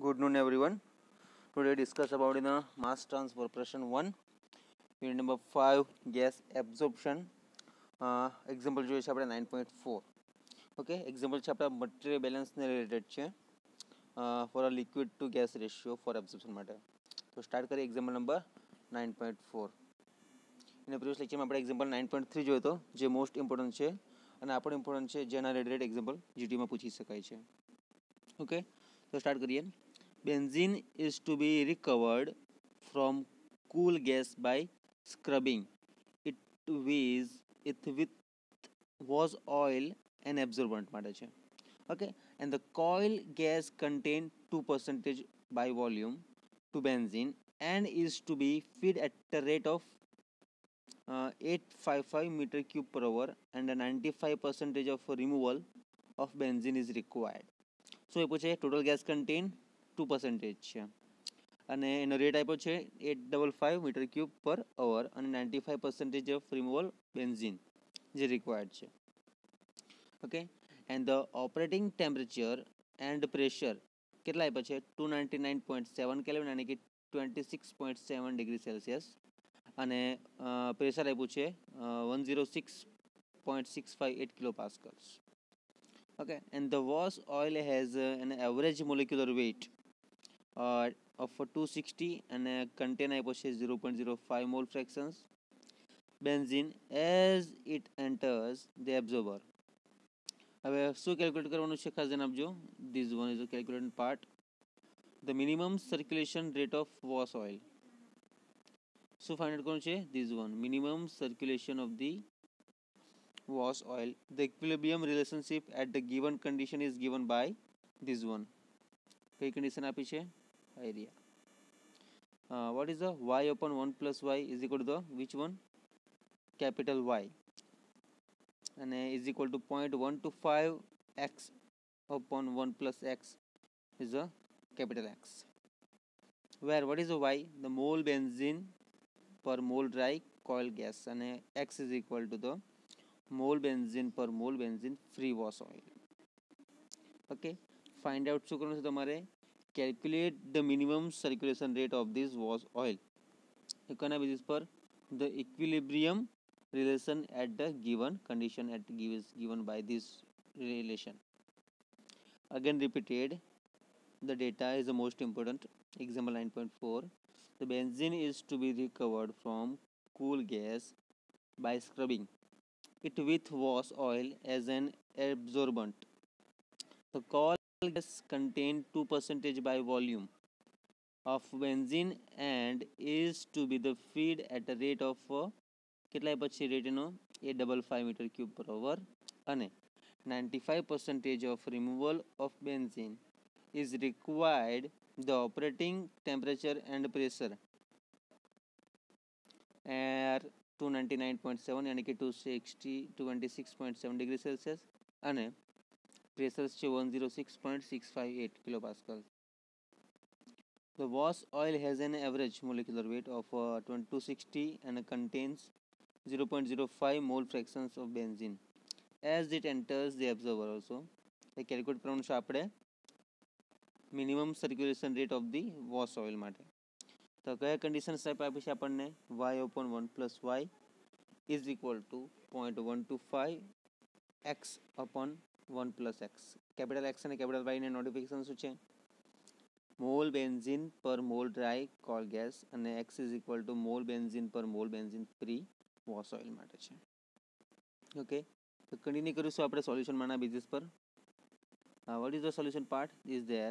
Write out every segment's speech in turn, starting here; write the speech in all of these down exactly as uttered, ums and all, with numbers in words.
Good noon, everyone. Today discuss about in the mass transfer operation one, unit number five, gas absorption. Uh, example જોઈએ છે આપણે nine point four. Okay, example છે આપણા material બેલેન્સને related છે for a liquid to gas ratio for absorption માટે. તો start કરીએ example number nine point four. એના પ્રીવિયસ લેક્ચરમાં આપણે એક્ઝામ્પલ nine point three જોયો હતો, જે મોસ્ટ ઇમ્પોર્ટન્ટ છે અને આ પણ ઇમ્પોર્ટન્ટ છે, જેના રિલેટેડ એક્ઝામ્પલ જીટીમાં પૂછી શકાય છે. ઓકે, તો સ્ટાર્ટ કરીએ. Benzene is to be recovered from cool gas by scrubbing it with it with was oil and absorbent માટે છે. Okay, and the coil gas contain two percent by volume to benzene and is to be fed at the rate of uh, eight hundred fifty-five meter cube per hour and a ninety-five percent of removal of benzene is required. So એ પૂછે total gas contain two percentage છે અને એનો rate આપ્યો છે eight double five metre cube per hour અને ninety five percentage of removal benzene જે required છે. Okay, and the operating temperature and pressure કેટલા આપ્યા છે two ninety nine point seven kelvin એટલે કે twenty six point seven degree Celsius અને pressure આપ્યું છે one zero six point six five eight kilo pascals. Okay, and the was oil has uh, an average molecular weight uh, of two sixty and uh, contain zero point zero five mole fractions benzene as it enters the absorber. હવે શું calculate કરવાનું છે ખાસ ધ્યાન આપજો. This one is the calculated part. The minimum circulation rate of was oil. શું find out કરવાનું છે? This one, minimum circulation of the was oil. The equilibrium relationship at the given condition is given by this one. કઈ condition આપી છે? Idea. uh, what is the y upon one plus y is equal to the which one? Capital Y and is equal to zero point one two five x upon one plus x is a capital X, where what is the y? The mole benzene per mole dry coil gas and x is equal to the mole benzene per mole benzene free was oil. Okay, find out શું કરવાનું છે તમારે? Calculate the minimum circulation rate of this was oil. એના basis પર the equilibrium relation at the given condition at is given by this relation. Again repeated, the data is the most important. Example nine point four. The benzene is to be recovered from cool gas by scrubbing it with was oil as an absorbent. The coil gas contain two percent by volume of benzene and is to be the feed at a rate of કેટલા પછી rate એનો એ double five metre cube per hour અને ninety five percentage of removal of benzene is required. The operating temperature and pressure are two ninety nine point seven યાની કે two sixty twenty six point seven degree Celsius અને pressure છે one zero six point six five eight kilo pascal. The was oil has an average molecular weight of uh, two sixty and contains zero point zero five mole fractions of benzene as it enters the absorber also. એ calculate કરવાનું છે આપણે minimum circulation rate of the wash oil માટે. તો કયા condition સાહેબ આપી છે આપણને? Y upon one plus Y is equal to point one two five X upon one plus X. Capital X અને કેપિટલ વાયને નોટિફિકેશન શું છે? Mole benzene per mole dry coal gas અને X is equal to mole benzene per mole benzene free wash oil માટે છે. Okay, તો continue કરીશું આપણે સોલ્યુશનમાંના બેઝિસ પર. What is the solution part? Is there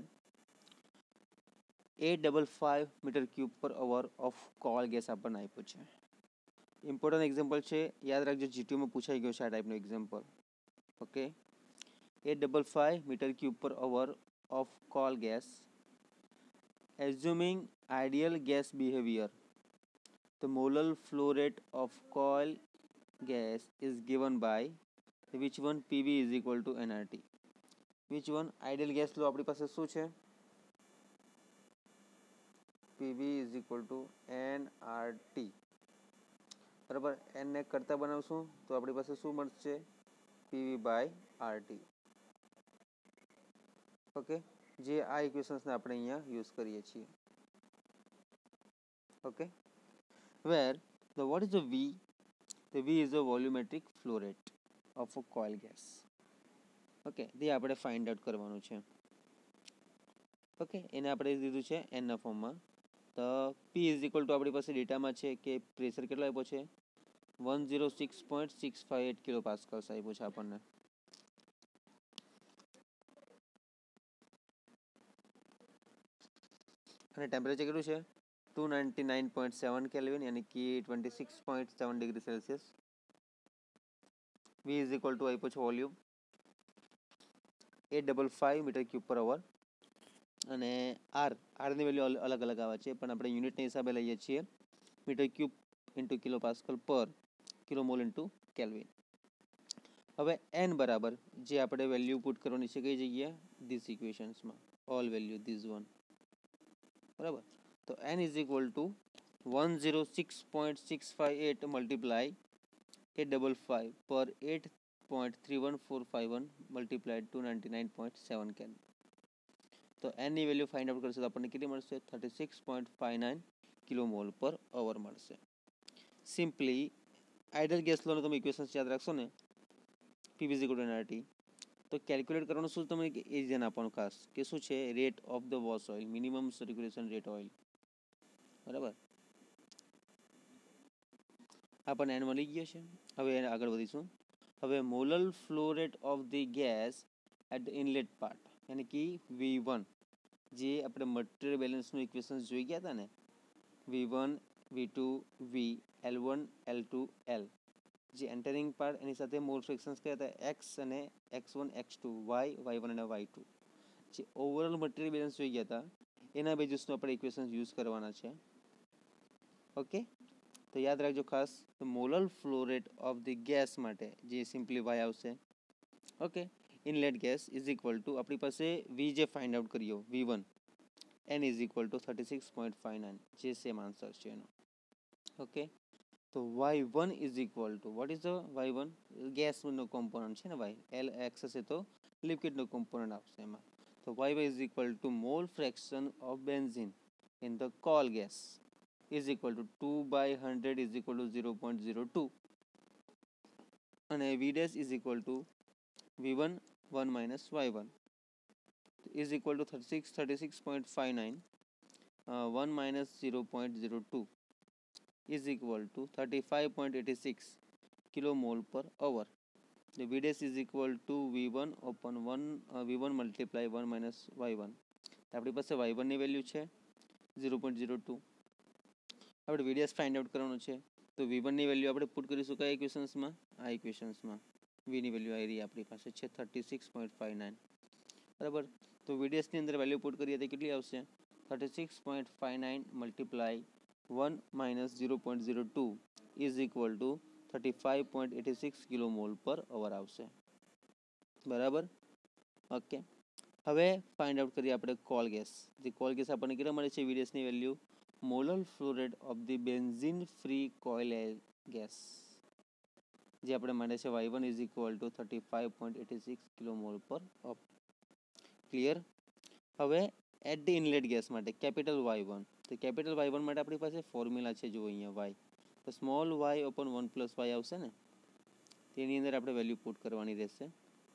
eight double five metre cube per hour of coal gas આપણને આપ્યું છે. ઇમ્પોર્ટન્ટ એક્ઝામ્પલ છે, યાદ રાખજો, જીટીયુમાં પૂછાઈ ગયો છે આ ટાઈપનું example. Okay, eight double five metre cube per hour of coal gas. Assuming ideal gas behavior, the molar flow rate of coil gas is given by which one? P V is equal to N R T. Which one? Ideal gas flow આપણી પાસે શું છે? P V is equal to N R T. બરાબર, n ને કરતા બનાવશું તો આપણી પાસે શું મળશે? P V by R T. Okay, જે આ ઇક્વેશન્સને આપણે અહીંયા યુઝ કરીએ છીએ. Okay, where the what is the V? The V is the volumetric flow rate of a coal gas. Okay, તે આપણે ફાઇન્ડ આઉટ કરવાનું છે. ઓકે, એને આપણે દીધું છે એનના ફોર્મમાં. તો પી ઇઝ ઇક્વલ ટુ આપણી પાસે ડેટામાં છે કે પ્રેશર કેટલો આપ્યો છે, one zero six point six five eight kilo pascals આપ્યું છે આપણને. અને ટેમ્પરેચર કેટલું છે, two ninety nine point seven kelvin, યાની કે twenty six point seven degree Celsius. V is equal to આપ્યો છે volume eight double five metre cube per hour. અને આર આરની વેલ્યુ અલગ અલગ આવે છે, પણ આપણે યુનિટના હિસાબે લઈએ છીએ metre cube into kilo pascal per kilo mole into kelvin. હવે એન બરાબર જે આપણે વેલ્યુ પુટ કરવાની છે કઈ જગ્યાએ, ધીસ ઇક્વેશન્સમાં, ઓલ વેલ્યુ ધીસ વન. બરાબર, તો N is equal to one zero six point six five eight multiply eight double five per eight point three one four five one multiply two ninety nine point seven kelvin. તો એનની value find out કરશે તો આપણને કેટલી મળશે, thirty six point five nine kilo mole per hour મળશે. Simply ideal gas લોનું તમે equations યાદ રાખશો ને, PV is equal to NRT, તો કેલ્ક્યુલેટ કરવાનું શું તમે એ ધ્યાન આપવાનું ખાસ કે શું છે, rate of the wash oil, minimum circulation rate oil. બરાબર, આપણને એન મળી ગયો છે. હવે એને આગળ વધીશું. હવે molal flow rate of the gas at the inlet part, યાની કે વી વન, જે આપણે મટીરિયલ બેલેન્સનું ઇક્વેશન્સ જોઈ ગયા હતા ને, V one V two V L one L two L, જે એન્ટરિંગ પાર્ટ એની સાથે મોલ ફ્રેક્શન્સ કયા હતા, એક્સ અને X one X two, Y Y one અને વાય ટુ, જે ઓવરઓલ મટીરિયલ બેલેન્સ જોઈ ગયા હતા એના બેઝિસનું આપણે ઇક્વેશન્સ યુઝ કરવાના છે. ઓકે, તો યાદ રાખજો ખાસ, molar flow rate of the gas માટે જે સિમ્પલી વાય આવશે. Okay, inlet gas is equal to આપણી પાસે વી જે ફાઇન્ડ આઉટ કર્યો V one, N is equal to thirty six point five nine, જે સેમ આન્સર છે એનો. ઓકે, તો Y one is equal to what is the Y one, ગેસનો component છે ને વાય, એલ એક્સ હશે તો લિક્વિડનો કોમ્પોનન્ટ આવશે એમાં. તો Y Y is equal to mole fraction of benzene in the coal gas is equal to two by hundred is equal to zero point zero two, અને V dash is equal to V one one minus Y one is equal to thirty six thirty six point five nine one minus zero point zero two is equal to thirty five point eighty six kilo mole per hour. The V dash is equal to V one upon one V one multiply one minus Y one. આપણી પાસે Y one ની value છે zero point zero two. આપણે V dash find out કરવાનું છે, તો V one ની value આપણે પુટ કરીશું કયા ઇક્વેશન્સમાં, આ ઇક્વેશન્સમાં. V ની વેલ્યુ આવી રહી આપણી પાસે છે thirty six point five nine. બરાબર, તો V dash ની અંદર વેલ્યુ પુટ કરીએ તો કેટલી આવશે, thirty six point five nine multiply one minus zero point zero two is equal to thirty five point eighty six kilo mole per hour આવશે. બરાબર, ઓકે. હવે ફાઇન્ડ આઉટ કરીએ આપણે કોલ ગેસ. જે કોલ ગેસ આપણને કેટલા મળે છે, વીડીએસની value, molar flow rate of the benzene free coal gas, જે આપણે મળે છે Y one is equal to thirty five point eighty six kilo mole per up. Clear. હવે એટ ધી ઇનલેટ ગેસ માટે કેપિટલ વાય વન, તો capital Y one માટે આપણી પાસે ફોર્મ્યુલા છે, જુઓ અહીંયા વાય, તો small Y upon one plus Y આવશે ને, તેની અંદર આપણે વેલ્યુ પુટ કરવાની રહેશે.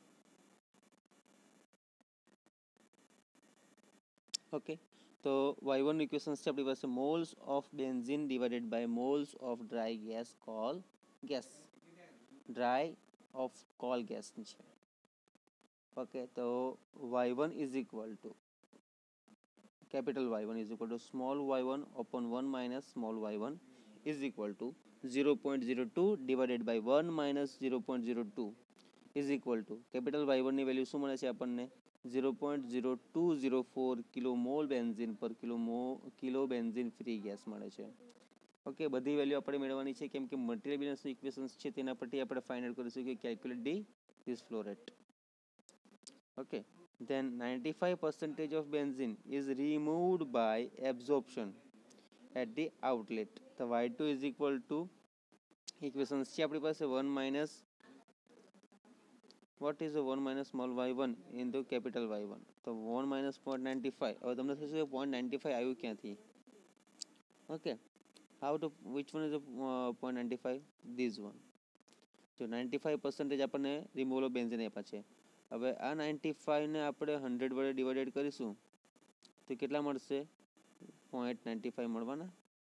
ઓકે, તો વાય વન ઇક્વેશન્સ છે આપણી પાસે, moles of benzene divided by moles of dry gas coal gas, dry of coal ગેસની છે. ઓકે, તો Y one is equal to capital Y one is equal to small Y one upon one minus small Y one is equal to zero point zero two divided by one minus zero point zero two is equal to capital Y વનની value શું મળે છે આપણને, zero point zero two zero four kilo mole benzene per kilo મો kilo benzene free gas મળે છે. Okay, બધી value આપણે મેળવવાની છે, કેમ કે મટીરિયલ બેલેન્સની ઇક્વેશન્સ છે તેના પરથી આપણે ફાઇન્ડ આઉટ કરીશું કે calculate the this flow rate. Okay, then ninety-five percent of benzene is removed by absorption at the outlet. તો Y two is equal to equations છે આપણી પાસે one minus what is the one minus small y one into capital Y one? તો one minus zero point nine five. હવે તમને થશે zero point nine five આવ્યું ક્યાંથી? Okay, how to, which one is the uh, zero point nine five? This one. જો ninety-five percent આપણને removal of benzene આપ્યા છે. હવે આ ninety-five ને આપણે one hundred વડે ડિવાઇડેડ કરીશું તો કેટલા મળશે? zero point nine five મળવાના.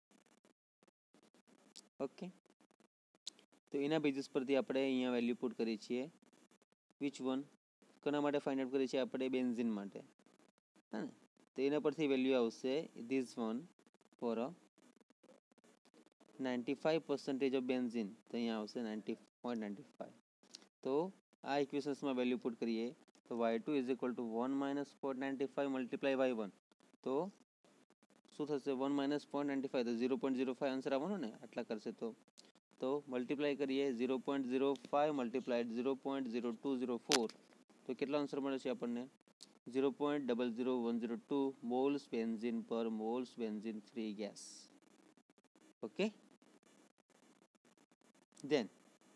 ઓકે, તો એના બેઝિસ પરથી આપણે અહીંયા વેલ્યુ પુટ કરીએ છીએ. Which one? કોના માટે ફાઇન્ડ આઉટ કરીએ છીએ આપણે? બેન્ઝીન માટે. હા ને, તો એના પરથી વેલ્યુ આવશે this one for a ninety-five percentage of benzene. તો અહીંયા આવશે ninety point nine five. તો આ ઇક્વેશન્સમાં વેલ્યુ પુટ કરીએ તો Y two is equal to one minus point ninety five multiply y one. તો શું થશે? One minus point ninety five, તો zero point zero five answer આવવાનો ને આટલા કરશે. તો તો મલ્ટીપ્લાય કરીએ zero point zero five multiplied zero point zero two zero four, તો કેટલો આન્સર મળે છે આપણને? Zero point double zero one zero two moles benzene per moles benzene free gas. Okay, then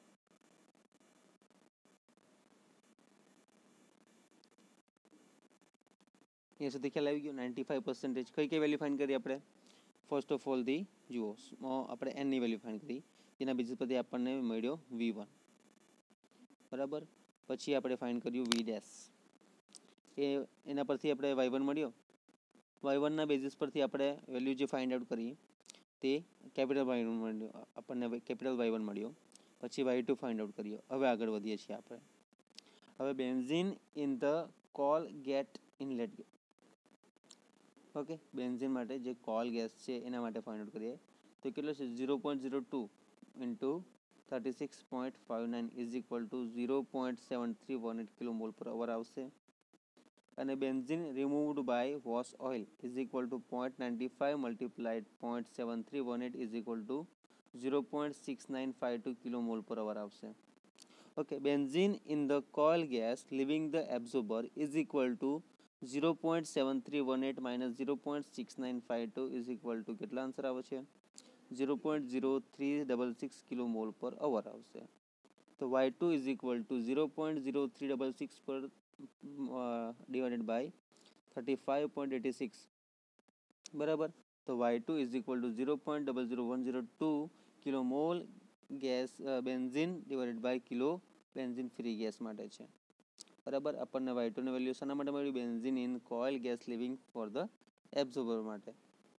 અહીંયા સુધી ખ્યાલ આવી ગયો. નાઇન્ટી ફાઈવ પર્સન્ટેજ કઈ કઈ વેલ્યુ ફાઇન્ડ કરી આપણે? ફર્સ્ટ ઓફ ઓલ ધી જુઓ, આપણે એનની વેલ્યુ ફાઇન્ડ કરી, એના બેઝિસ પરથી આપણને મળ્યો વી વન. બરાબર, પછી આપણે ફાઇન્ડ કર્યું વી ડેશ, એ એના પરથી આપણે વાય વન મળ્યો. વાય વનના બેઝિસ પરથી આપણે વેલ્યુ જે ફાઇન્ડ આઉટ કરી તે કેપિટલ વાય વન મળ્યો, આપણને કેપિટલ વાય વન મળ્યો. પછી વાય ટુ ફાઇન્ડ આઉટ કર્યો. હવે આગળ વધીએ છીએ આપણે. હવે benzene in the coal gate inlet. Okay, benzene માટે જે કોલ ગેસ છે એના માટે ફાઇન્ડ આઉટ કરીએ તો કેટલો છે? Zero point zero two into thirty six point five nine is equal to zero point seven three one eight kilo mole per hour આવશે. અને benzene removed by wash oil is equal to point ninety five multiplied point seven three one eight is equal to zero point six nine five two kilo mole per hour આવશે. Okay, benzene in the coal gas leaving the absorber is equal to zero point seven three one eight minus zero point six nine five two is equal to કેટલા answer આવે છે? Zero point zero three double six kilo mole per hour આવશે. તો Y two is equal to zero point zero three double six per divided by thirty five point eighty six. બરાબર, તો Y two is equal to zero point double zero one zero two kilo mole gas benzene divided by kilo benzene free gas માટે છે. બરાબર, આપણને Y ટુની value શાના માટે મળ્યું? Benzene in coil gas leaving for the absorber માટે.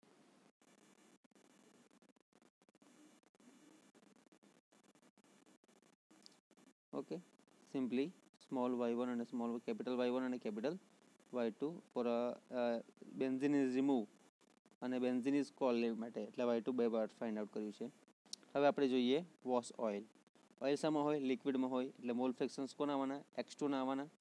Okay, simply small Y one અને small capital Y one અને capital y two for benzene is remove અને બેન્ઝીન ઇઝ કોલ માટે, એટલે વાય ટુ બે પાર્ટ ફાઇન્ડ આઉટ કર્યું છે. હવે આપણે જોઈએ વોશ ઓઇલ. ઓઇલ શામાં હોય? લિક્વિડમાં હોય, એટલે મોલ ફ્રેક્શન્સ કોના આવવાના? એક્સ ટુ ના આવવાના.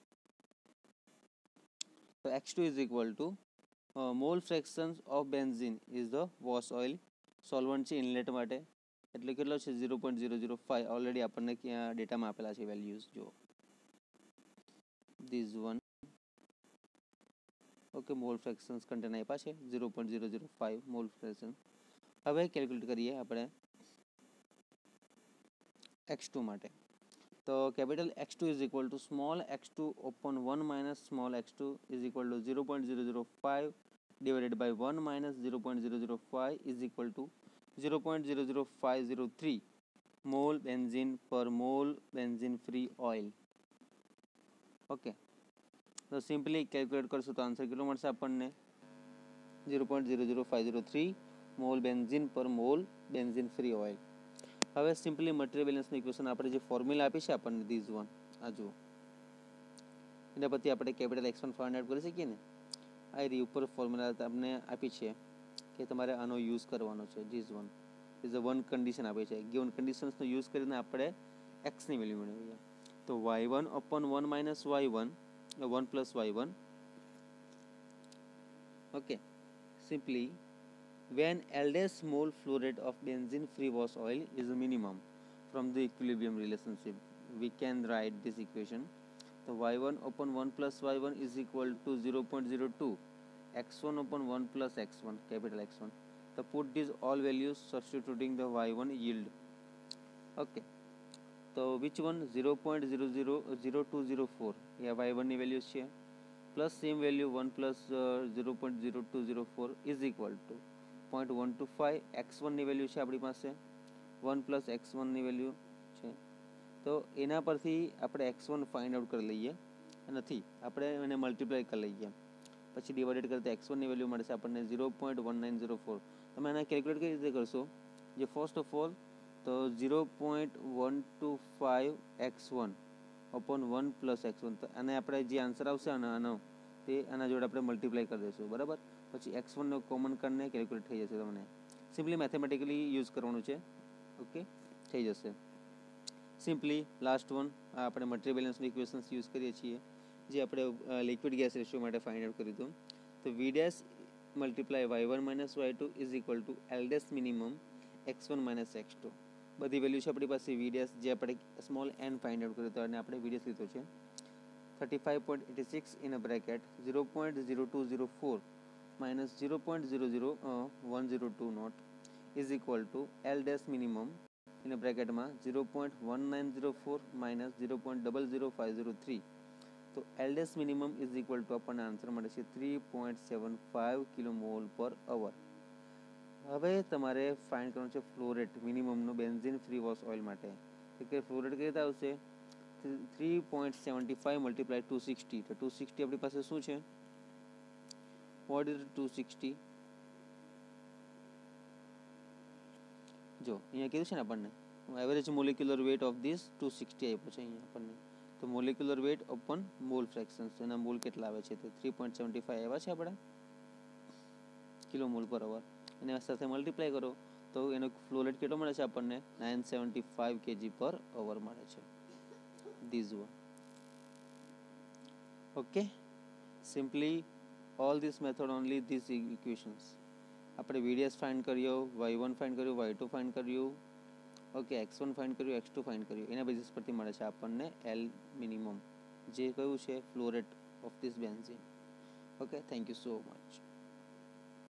તો x two is equal to mole fractions of benzene is the wash oil. Solvent છે ઇનલેટ માટે, એટલે કેટલો છે? ઝીરો પોઈન્ટ ઝીરો ઝીરો ફાઈવ. ઓલરેડી આપણને ડેટામાં આપેલા છે વેલ્યુઝ. જો this one. Okay, mole fractions contain આપ્યા છે zero point zero zero five mole fraction. હવે કેલ્ક્યુલેટ કરીએ આપણે એક્સ ટુ માટે. તો capital x two is equal to small x two upon one minus small x two is equal to zero point zero zero five divided by one minus zero point zero zero five is equal to zero point zero zero five zero three mole benzene per mole benzene free oil. Okay, તો simply calculate કરશું તો answer કેટલો મળશે આપણને? Zero point zero zero five zero three mole benzene per mole benzene free oil. હવે simply material બેલેન્સનું equation આપણે જે ફોર્મ્યુલા આપી છે આપણને ધીસ વન, આ જુઓ, એના પરથી આપણે capital x one find out કરી શકીએ ને. આ રી ઉપર ફોર્મ્યુલા તમને આપી છે કે તમારે આનો યુઝ કરવાનો છે. This one is a one condition આપી છે. ગિવન કન્ડિશન્સનો યુઝ કરીને આપણે એક્સની વેલ્યુ મેળવીએ. તો Y one upon one minus Y one, one plus y one. Okay, simply when L dash mole flow rate of benzene free wash oil is a minimum from the equilibrium relationship, we can write this equation. So y one upon one plus y one is equal to zero point zero two, x one upon one plus x one, capital X one. So put these all values substituting the y one yield. Okay, તો which one zero point zero zero zero two zero four એ y વનની value છે, plus same value one plus zero point zero two zero four is equal to point one two five x વનની value છે આપણી પાસે, one plus x વનની value છે. તો એના પરથી આપણે એક્સ વન ફાઇન્ડ આઉટ કરી લઈએ, નથી આપણે એને મલ્ટીપ્લાય કરી લઈએ, પછી ડિવાઇડેડ કરતા એક્સ વનની વેલ્યુ મળશે આપણને zero point one nine zero four. તમે આને કેલ્ક્યુલેટ કઈ રીતે કરશો? જે ફર્સ્ટ ઓફ ઓલ તો zero point one two five x one upon one plus x one, અને આપણે જે આન્સર આવશે આનો આનો તે આના જોડે આપણે મલ્ટીપ્લાય કરી દઈશું, બરાબર. પછી એક્સ વનનો કોમન કરીને કેલ્ક્યુલેટ થઈ જશે. તમને સિમ્પલી મેથેમેટિકલી યુઝ કરવાનું છે, ઓકે, થઈ જશે. સિમ્પલી લાસ્ટ વન આપણે મટીરિયલ બેલેન્સનું ઇક્વેશન્સ યુઝ કરીએ છીએ, જે આપણે લિક્વિડ ગેસ રેશિયો માટે ફાઇન્ડ આઉટ કર્યું હતું. તો V dash multiply y one minus y two is equal to L dash minimum x one minus x two. બધી વેલ્યુ છે આપણી પાસે. વી ડેશ જે આપણે સ્મોલ એન ફાઇન્ડ આઉટ કર્યો હતો અને આપણે વી ડેશ લીધો છે thirty five point eighty six in a bracket zero point zero two zero four minus zero point zero zero one zero two not is equal to L dash minimum in a બ્રેકેટમાં zero point one nine zero four minus zero point double zero five zero three. તો L dash minimum is equal to આપણને answer મળે છે three point seven five kilo mole per hour. હવે તમારે find કરવાનું છે flow rate મિનિમમનો benzene free wash oil માટે. કે ફ્લો રેટ કઈ રીતે આવશે? Three point seventy five multiply two sixty. તો ટુ સિક્સટી આપણી પાસે શું છે? What is two sixty? જો અહીંયા કીધું છે ને આપણને average molecular weight of this two sixty આપ્યો છે અહીંયા આપણને. તો molecular weight upon mole fractions, એના મોલ કેટલા આવે છે? તો થ્રી પોઈન્ટ સેવન્ટી ફાઈવ આવ્યા છે આપણે કિલો મોલ પર અવર. એના સાથે મલ્ટીપ્લાય કરો તો એનો ફ્લો રેટ કેટલો મળે છે આપણને? નાઇન સેવન્ટી ફાઈવ કેજી પર અવર મળે છે. These one. Okay, simply all this method only this equations. આપણે વીડીએસ ફાઇન્ડ કર્યો, વાય વન ફાઇન્ડ કર્યું, વાય ટુ ફાઇન્ડ કર્યું, ઓકે, એક્સ વન ફાઇન્ડ કર્યું, એક્સ ટુ ફાઇન્ડ કર્યું. એના બેઝિસ પરથી મળે છે આપણને એલ મિનિમમ, જે કયું છે flow rate of this benzene. Okay, thank you so much.